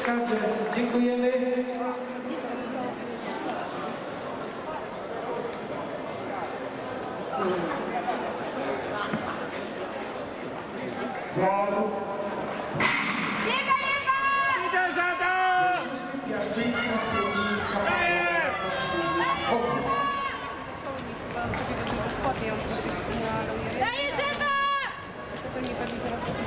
Także dziękujemy. Biegaj, Ewa! Idę za to! Piaszczyńska Spółdzielnicza Dajesz, Ewa!